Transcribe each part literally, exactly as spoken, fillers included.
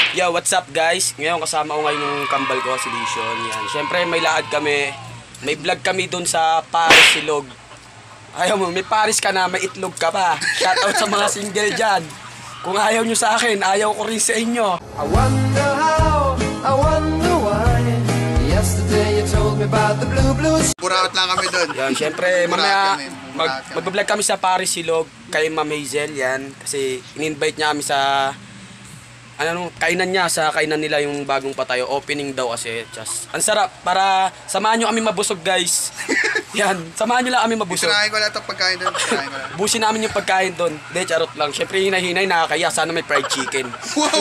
Yo, what's up guys? Ngayon kasama ko ngayon yung kambal ko, si Lision. Yan. Siyempre may laad kami. May vlog kami dun sa Paris Silog. Ayaw mo, may Paris ka na, may itlog ka pa. Shoutout sa mga single dyan. Kung ayaw nyo sa akin, ayaw ko rin sa inyo. I wonder how, I wonder why. Yesterday you told me about the blue blues. Buraot lang kami doon. Yan, siyempre mamaya mag, mag-vlog kami sa Paris Silog kay Ma'am Hazel. Yan, kasi in-invite niya kami sa ano, kainan niya, sa kainan nila yung bagong patayo. Opening daw kasi. Just, ang sarap. Para samahan nyo kami mabusog guys. Yan, samahan nyo lang kami mabusog. Sinahin ko lahat ang pagkain doon. Busin namin yung pagkain doon. De, charot lang. Siyempre hinay-hinay, nakakaya. Sana may fried chicken. Wow!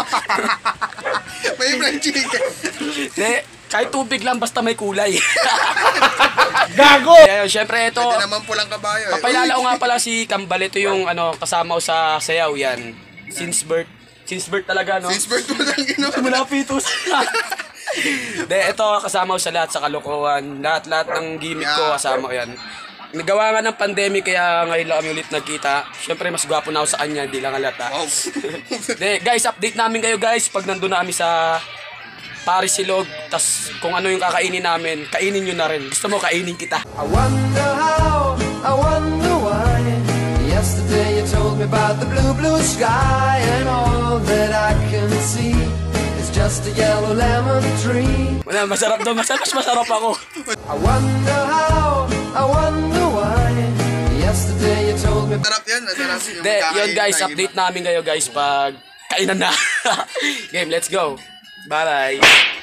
May fried chicken. De, kahit tubig lang basta may kulay. Gago! Kaya siyempre ito, Pwede naman pulang kabayo eh. papalala ko nga pala si Kambal. Ito yung ano, kasama ko sa sayaw yan. Since birth. Since birth talaga, no? Since birth mo lang ginawa. Simula pitos. De, ito kasama ko sa lahat sa kalokohan. Lahat-lahat ng gimmick ko kasama ko yan. Nagawa nga ng pandemic kaya ngayon lang kami ulit nagkita. Siyempre mas gwapo na ako sa kanya, di lang halata. Wow. De, guys, update namin kayo guys pag nandun na kami sa Paris Silog. Tas kung ano yung kakainin namin, kainin nyo na rin. Gusto mo kainin kita. I wonder how, I wonder why. Yesterday you told me about the blue, blue sky. And all that I can see is just a yellow lemon tree. Wala, masarap daw. Mas, mas masarap ako. I wonder how, I wonder why. Yesterday you told me. Masarap yan. Masarap yung De, kakain yun guys, na update namin kayo guys pag kainan na. Game, let's go. Bye.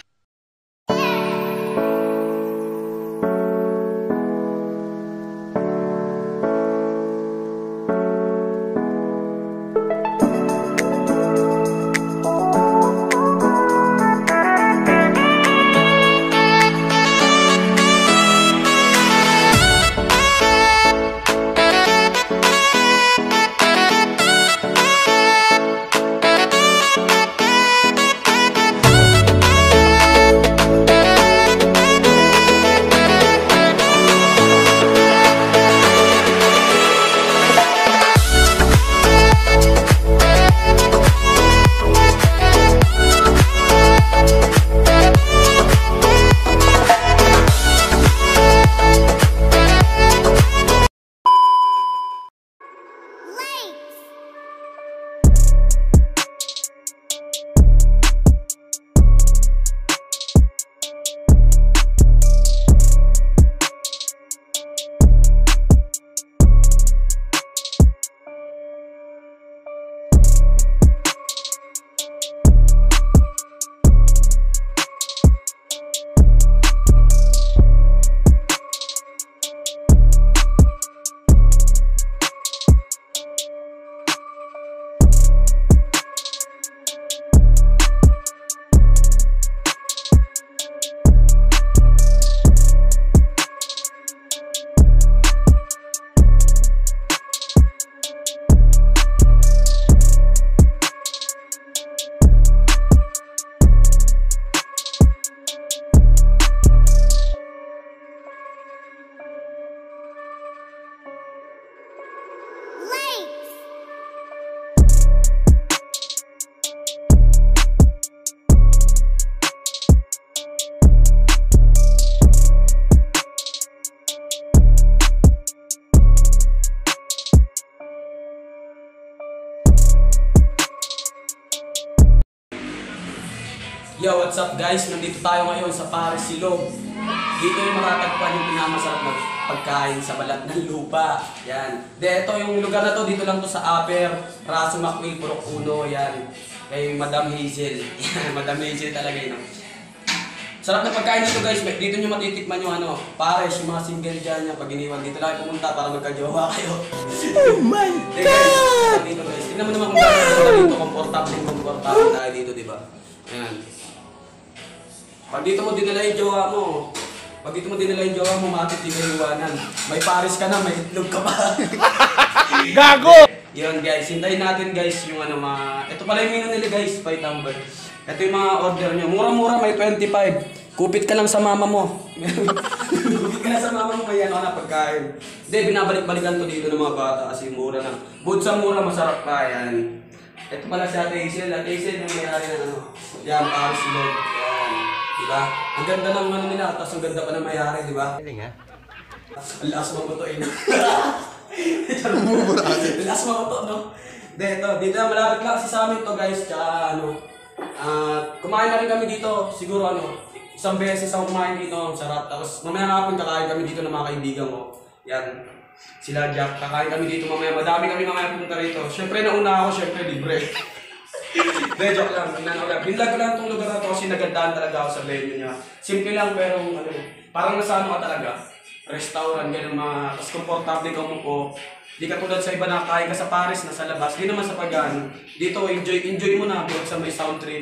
Yo, what's up guys? Nandito tayo ngayon sa Paris Silog. Dito yung matatagpuan yung pinakamasarap na pagkain sa balat ng lupa. Yan. De, ito yung lugar na to, dito lang to sa Upper Raso Macwil, Purok Uno. Yan. Kay Madam Hazel. Yan, Madam Hazel talaga yun. Sarap na pagkain dito guys. Dito nyo matitikman yung ano, Paris, yung mga single dyan niya. Pag iniwan, dito lang pumunta para magka-jowa kayo. Oh my De, guys, dito guys. Tingnan mo naman kung gano'n dito. Komportable, komportable tayo dito, diba? Yan. Pag dito mo dinala yung jowa mo, pag dito mo dinala yung jowa mo, matitig yung iwanan. May Paris ka na, may itlog ka pa. Gago! Yun guys, hintayin natin guys yung ano mga... Ito pala yung menu nila guys, five number. Ito yung mga order nyo. Mura-mura, may twenty-five. Kupit ka lang sa mama mo. Kupit ka lang sa mama mo, may ano na pagkain. Hindi, binabalik-balikan to dito ng mga bata kasi mura na. Bukod sa mura, masarap pa yan. Ito pala si Ate Hazel. Ate Hazel yung may-ari ng ano. Yan, Paris Silog. Yan. Diba? Ang ganda ng ano nila, tapos ang ganda pa ng may-ari, diba? Galing ha? Ang lakas mo to eh. Bumubura kasi. Ang lakas mo to, no? Dito, dito na malapit lang kasi sa amin to guys. Tsaka ano, ah, kumain na rin kami dito. Siguro ano, isang beses ako kumain dito. Ang sarap. Tapos mamaya nga po kakain kami dito ng mga kaibigan ko. Yan. Sila Jack, kakain kami dito mamaya. Madami kami mamaya pumunta rito. Siyempre nauna ako, siyempre libre. De, joke lang. Binlag ko lang itong lugar na to kasi nagandaan talaga ako sa venue niya. Simple lang pero ano, parang nasa ano ka talaga. Restaurant, ganun mga, tapos komportable ka mo po. Di ka tulad sa iba na kain ka sa Paris, nasa labas. Di naman sa pagano. Dito, enjoy enjoy mo na bukod sa may sound trip.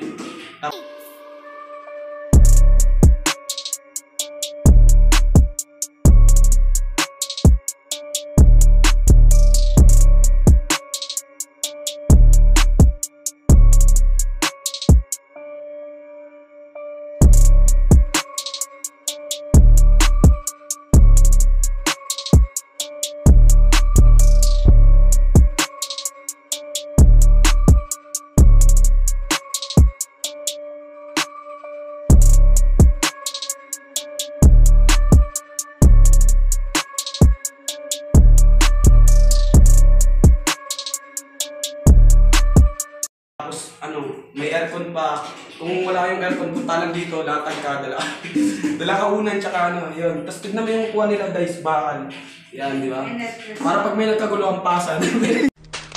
Tapos ano, may aircon pa. Kung wala yung aircon, punta lang dito, latag ka, dala. Dala ka unan, tsaka ano, yun. Tapos tignan mo yung kuha nila guys, bakal. Yan, di ba? Para pag may nagkagulo ang pasan. Pwede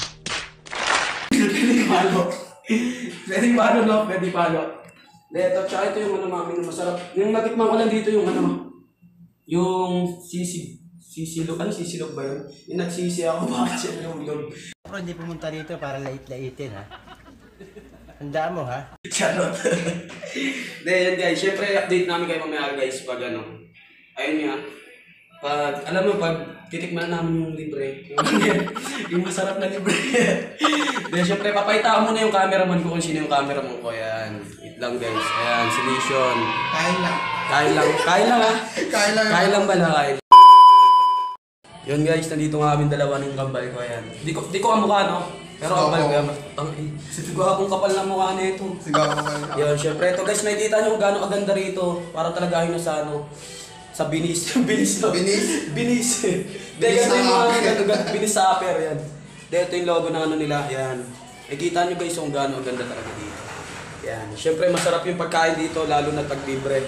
palo. Pwede palo, no? Pwede palo. Ito, tsaka ito yung ano mami, masarap. Yung natikman ko lang dito yung ano, yung sisig. Sisilog, ano sisilog ba yun? Yung nagsisi ako, bakit siya nahulog? Pero hindi pumunta dito para lait-laitin ha? Handa mo ha? Charot. Then guys, syempre update namin kayo mamaya guys pag ano. Ayun nga. Pag, alam mo, pag titikman na namin yung libre. Yung, yung masarap na libre. Then syempre, papaitaan mo na yung cameraman ko kung sino yung cameraman ko. Ayan. Wait lang guys. Ayan, si Nation. Kain lang. Kain lang. Kain lang ha. Kain lang. Kain lang ba na kain? Yun guys, nandito nga kami dalawa ng kambal ko. Ayan. Di ko, di ko ang mukha no? Pero Oo. kambal ko yan. Siguro akong kapal ng mukha na ito. Sigaw ko man. Yun, syempre ito guys, nakikita nyo kung gaano kaganda rito. Para talaga ayun na sa ano, sa binis. binis no? Binis? Binis. Binis Dahil yung sa mga upper. ganun, binis sa upper, yan. Dahil ito yung logo ng ano nila, yan. Nakikita nyo guys kung gaano kaganda talaga dito. Yan. Syempre masarap yung pagkain dito, lalo na pag libre.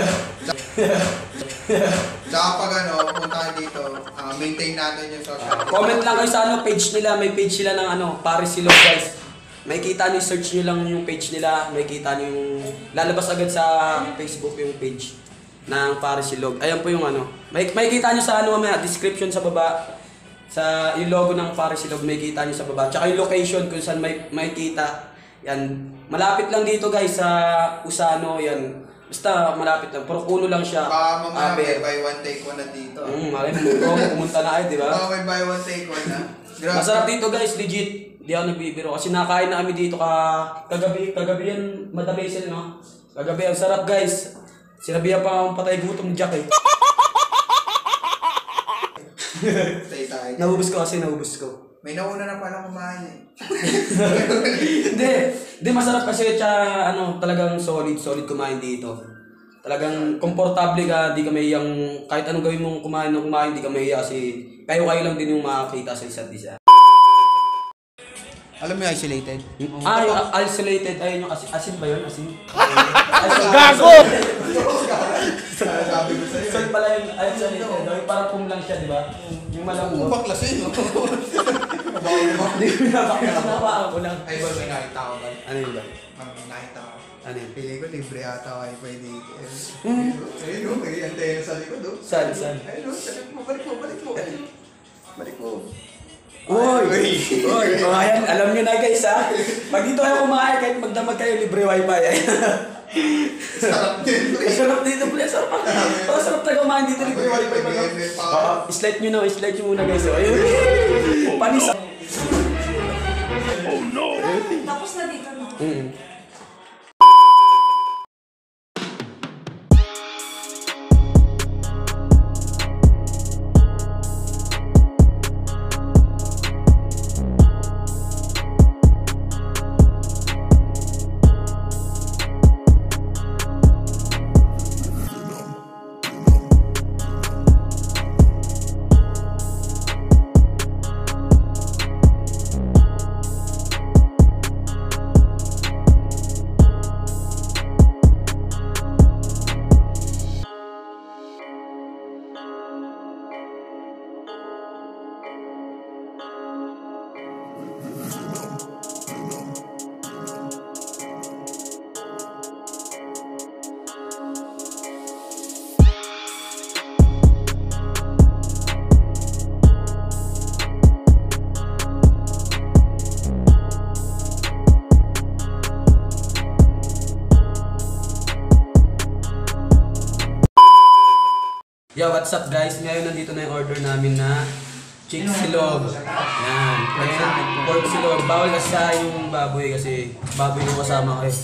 Tsaka pag ano, punta dito, ah, maintain natin yung social. Uh, comment lang kayo sa ano, page nila. May page sila ng ano, Paris Silog guys. May kita nyo, search nyo lang yung page nila. May kita nyo yung, lalabas agad sa Facebook yung page ng Paris Silog. Ayan po yung ano. May, may kita nyo sa ano mamaya, description sa baba. Sa yung logo ng Paris Silog, may kita nyo sa baba. Tsaka yung location kung saan may, may kita. Yan. Malapit lang dito guys sa Usano. Yan. Basta malapit lang. Pero puno lang siya. Baka mamaya Aper. may buy one take one na dito. Hmm, malay mo. Pumunta na kayo, di ba? Baka may buy one take one na. Grabe. Masarap dito guys, legit. Di ako nagbibiro kasi nakain na kami dito ka kagabi, kagabi yan, Madam Hazel, no? Kagabi, ang sarap guys. Sinabihan pa akong patay gutom ni Jack eh. Stay tayo. Naubos ko kasi, naubos ko. May nauna na pala kumain eh. Hindi, hindi masarap kasi tsaka ano, talagang solid, solid kumain dito. Talagang komportable ka, di ka maiyang, kahit anong gawin mong kumain ng kumain, di ka maiya kasi kayo-kayo lang din yung makakita sa isa't isa. Alam mo yung isolated? Ah, yung isolated, ayun yung asin, asin ba yun? Asin? Gago! Sabi ko sa'yo. Saan pala yung isolated? Yung parang pum lang siya, di ba? Yung malambot. Baklasin, no? Hindi ko nabakit. Nabaan ko lang. Ay, ba may nakita ko ba? Ano yun ba? May nakita ko. Ano yun? Pili ko, libre ata kayo pwede. Ayun, no? May antena sa likod, no? Saan? Saan? Ayun, no? Balik mo, balik mo, balik mo. Balik mo. Uy! Uy! O ayan, alam nyo na guys ha. Pag dito kayo kumain, kahit magdamag kayo, libre wifi. Sarap din, pre. Sarap dito, pre. Sarap. Parang sarap talaga kumain dito, libre wifi. Oo, slide nyo na, slide nyo muna guys. Ayun. Panis. Tapos na dito, no? Mm. Yeah, what's up guys? Ngayon nandito na yung order namin na chick silog. Yan. And pork silog. Bawal kasi sa yung baboy kasi baboy yung kasama ko eh.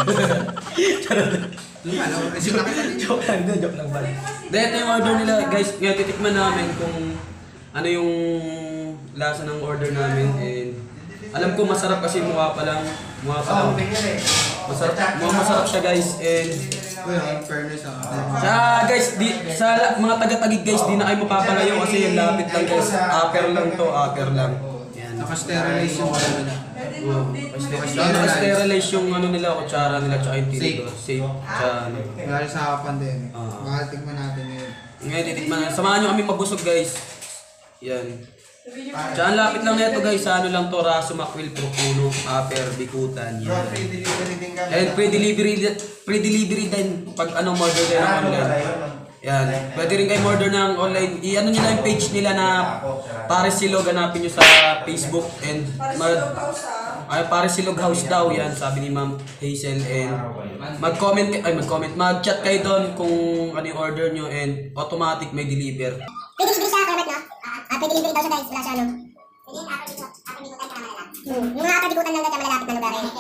Joke lang, hindi, joke lang ba? Dahil ito yung order nila guys. Ngayon titikman namin kung ano yung lasa ng order namin. And alam ko masarap kasi mukha pa lang. Mukha pa lang. Masarap, mukhang masarap siya guys. And fairness ah. sa guys, di, sa la- mga taga-tagig guys, di na kayo mapapalayo kasi yung lapit lang guys. Upper lang to, upper lang. Yan. Naka-sterilize yung ano nila. Oh, naka-sterilize yung ano nila, kutsara nila, tsaka yung tinidor. Safe. Tsaka ano. Wala rin sa pandemic. Ah. Baka tigman natin yun. Ngayon, titikman na. Samahan nyo kami mabusog guys. Yan. Tsaka ang lapit lang nito guys, sa ano lang to, Raso Makwil, Procuno, Upper, Bikutan. Yan. Free delivery din kami. And pre-delivery, pre-delivery din pag anong order din ng online. Yan. Pwede rin kayo order ng online. I-ano nyo lang yung page nila na Pares Silog. Hanapin nyo sa Facebook. And mag, ay, Pares Silog House daw. Yan, sabi ni Ma'am Hazel. And mag-comment, ay mag-comment, mag-chat kayo doon kung ano yung order nyo. And automatic may deliver. Pwede libre siya, Kermit, no? Ah, pwede libre daw siya guys, wala siya, no? Pwede yung apabigutan ka malalapit. Hmm, yung mga apabigutan lang dyan malalapit na lugar eh.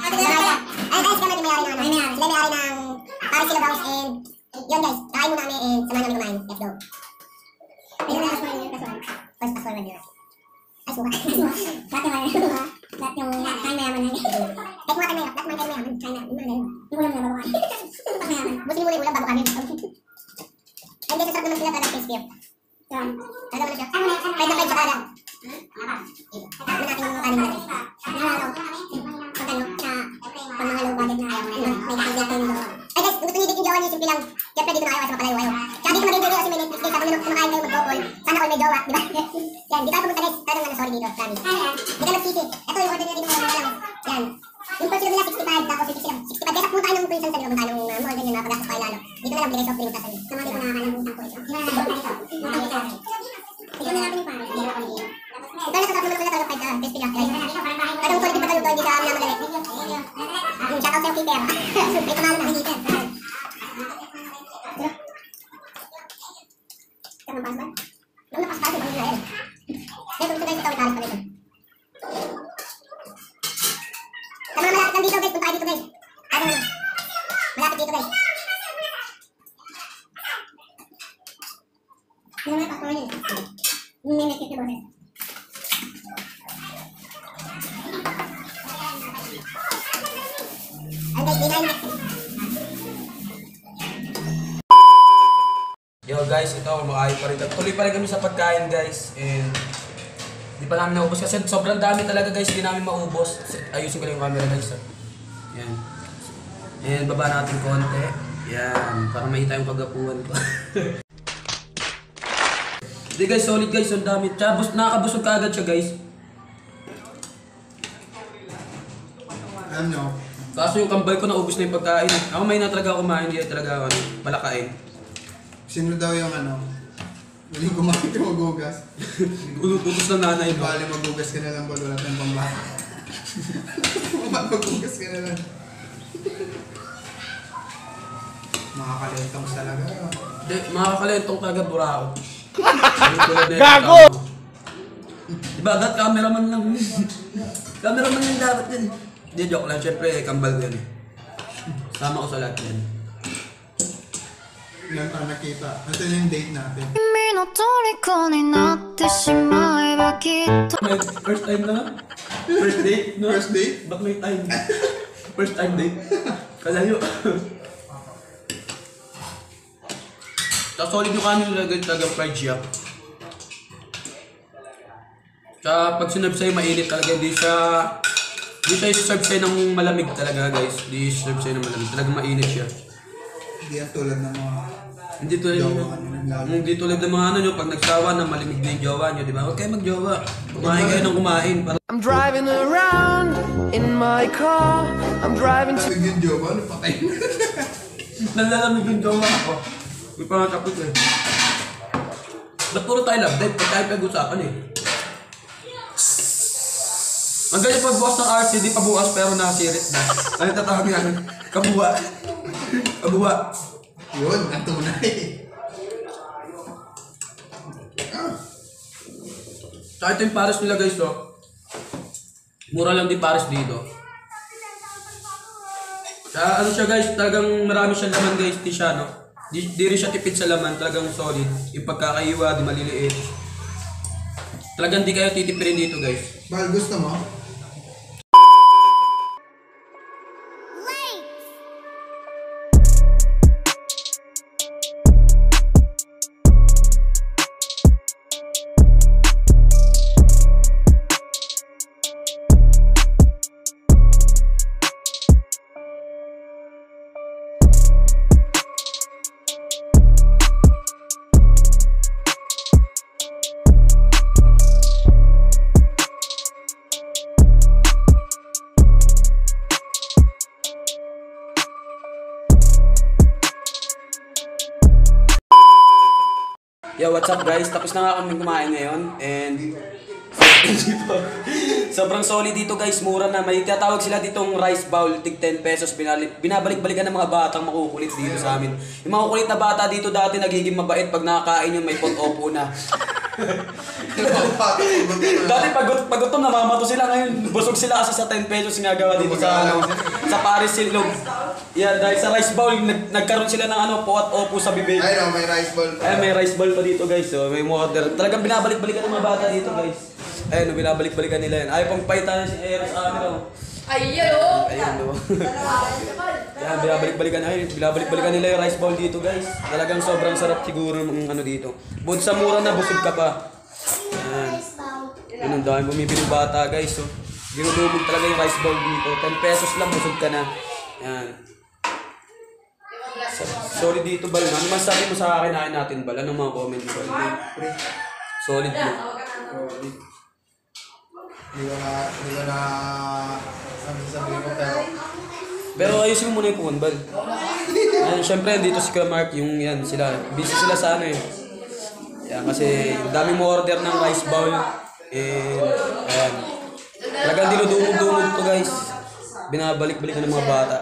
Ay guys, Kermit, may-ari ng ano? Sila may-ari ng Paris Silog House and yun guys, kain muna kami and samahan namin kumain. Let's go. Ayun na, first one, first one. First pass forward nila. Ay, suka. Lahat yung mayaman. Lahat yung kain mayaman na. Kahit mga kain mayaman, lahat mga kain mayaman. Kain na, yung mga ganun. Yung ulam na bago kain. Pag mayaman. Busin muna yung ulam bago kami. Ay, hindi, sasarap naman sila talaga crispy. Yan. Ano naman siya? Pwede na pwede sa kada. Ano natin yung kanin natin? Nalalaw. Pag ano, sa pang mga low budget na may kain natin yung ay guys, gusto niyo dito yung jowa niyo, simple lang. Siyempre dito na kayo kasi mapalayo kayo. Kaya dito mag-enjoy kayo kasi may Netflix kayo. Sabi nyo, kumakain kayo mag-couple. Sana all may jowa, di ba? Yan, di tayo pumunta guys. Tayo naman na sorry dito, promise. Di ka magsisi. Ito yung order nila dito mga lang. Yan. Yung per kilo nila sixty-five, tapos fifty sila. sixty-five. Kaya sa punta kayo ng Quezon sa nila, punta ng mall ganyan na pag-gastos kayo lalo. Dito na lang bigay soft drink sa sabi. Sama dito na kakalang utang ko ito. Ito na natin yung pare. Ito na sa tapos naman sila talaga kahit crispy lang. Kadang quality pa taluto, hindi ka minamadali. Shout out sa'yo, Peter. May pangalan na, Peter. Nang napas ba? Nang napas ba? Nang napas ba? Dito, dito guys, ito, italis pa dito. Sa mga malapit lang dito guys, punta kayo dito guys. Ano na? Malapit dito guys. Ano na, pasok nyo. Yung may message na boses. Ano guys, di na yun. Yo guys, ito, makain pa rin. Tuloy pa rin kami sa pagkain guys. And di pa namin naubos kasi sobrang dami talaga guys, hindi namin maubos. Ayusin ko lang yung camera guys. ah. Yan. And baba natin konti. Yan, para makita yung kagapuan ko. Hindi guys, solid guys, ang dami. Tsaka bus, nakakabusog ka agad siya guys. Ano? Kaso yung kambal ko naubos na yung pagkain. Ako may na talaga kumain, hindi talaga ano, palakain. Sino daw yung ano? Hindi kumakit yung magugas. Utos ng nanay mo. Bali magugas ka na lang bal, wala tayong pambata. Magugas ka na lang. Makakalentong talaga. Hindi, makakalentong talaga burao. Gago! Diba, that cameraman lang. Cameraman lang dapat yun. Hindi, joke lang. Siyempre, kambal ko yun. Sama ko sa lahat yan. Ilan tayo nakita. Ito na yung date natin. 君の虜になってしまえばきっと May first time na? First date? No? First date? Ba't may time? First time date? Kalayo. Tapos solid yung kanin nila guys, talagang fried siya. Tsaka pag sinurb sa'yo mainit talaga, hindi siya hindi siya iserve sa'yo ng malamig talaga guys. Hindi iserve sa'yo ng malamig, talagang mainit siya. Hindi yan tulad ng mga Hindi tulad jowa. ng hindi tulad ng mga ano nyo, pag nagsawa na malimig na yung jowa nyo, di ba? Huwag kayo mag-jowa. Kumain kayo ng kumain. Para I'm driving around in my car. I'm driving to Pag yung jowa, ano patay na? nalalamig yung jowa ako. May pangatapos eh. Ba't puro tayo love dive? Pag tayo pag-usapan eh. Ang ganyan pa bukas ng R C, di pa bukas pero nasirit na. Ano tatawag yan? Kabuwa. Kabuwa. Yun, ang tunay. Saka ito yung pares nila guys, oh. Mura lang din pares dito. Kaya ano siya guys, talagang marami siyang laman guys, di siya, no? Di, di rin siya tipid sa laman, talagang solid. Yung pagkakaiwa, di maliliit. Talagang di kayo titipirin dito guys. Bal, gusto mo? Yo, what's up guys? Tapos na nga kami kumain ngayon and sobrang solid dito guys, mura na. May tinatawag sila ditong rice bowl, tig ten pesos. Binalik, binabalik-balikan ng mga batang makukulit dito sa amin. Yung mga kulit na bata dito dati nagiging mabait pag nakakain yung may pot-opo na. Dati pag, pag gutom namamato sila, ngayon busog sila kasi sa ten pesos sinagawa dito sa ano, sa Paris Silog. Yeah, dahil sa rice bowl, nag, nagkaroon sila ng ano, pot-opo sa bibig. Ay no, may rice ball. Ay, may rice ball pa dito guys, so may water. Talagang binabalik-balikan ng mga bata dito guys. Ayun, binabalik-balikan nila yan. Ayaw pang paitan si Eros sa amin oh. Ayun o! Ayun no. Yan, binabalik-balikan ayun, binabalik-balikan nila yung rice bowl dito guys. Talagang sobrang sarap siguro ng ano dito. Bukod sa mura na, busog ka pa. Yan. Yun ang dami bumibili bata guys. So, dinudumog talaga yung rice bowl dito. ten pesos lang, busog ka na. Yan. Solid dito, Bal. Ano masasabi mo sa akin, akin natin, Bal? Anong mga comment mo, Bal? Solid mo. Solid. Hindi ko na, hindi ko na, ano sasabihin ko, pero Pero ayusin mo muna yung phone, Bal. Ayan, syempre, dito si Kuya Mark, yung yan, sila. Busy sila sa ano eh. Yan, kasi dami mo order ng rice bowl. And, ayan. Talagang dinudumog-dumog to, guys. Binabalik-balik na ng mga bata.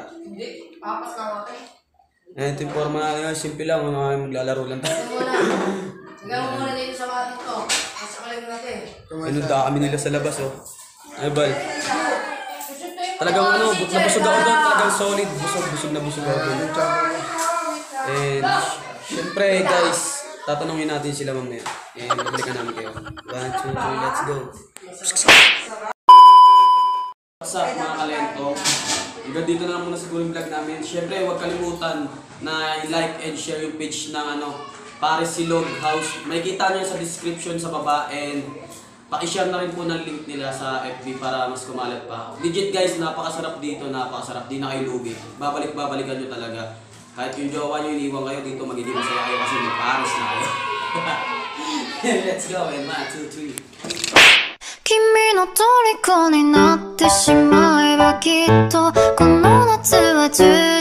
Ayan, ito yung forma natin. Simple lang, mga maglalaro lang tayo. Ikaw muna dito sa mga dito. Nasa kalag natin. Pinunta kami nila sa labas, oh. Ay, Bal. Talagang ano, nabusog ako doon. Talagang solid. Busog, busog na busog ako doon. And, syempre, guys, tatanungin natin sila mamaya. And, babalikan namin kayo. One, two, three, let's go. What's up, mga kalento? Hanggang dito na lang muna siguro yung vlog namin. Syempre, huwag kalimutan na i-like and share yung page ng ano, Pares Silog House. May kita nyo sa description sa baba and paki-share na rin po ng link nila sa F B para mas kumalat pa. Legit guys, napakasarap dito, napakasarap. Di na kayo lugi. Babalik-babalikan nyo talaga. Kahit yung jowa nyo iniwan kayo dito, magiging masaya kayo kasi may Pares na kayo. Let's go, and one, two, three. 君の虜になってしまえばきっとこの夏は充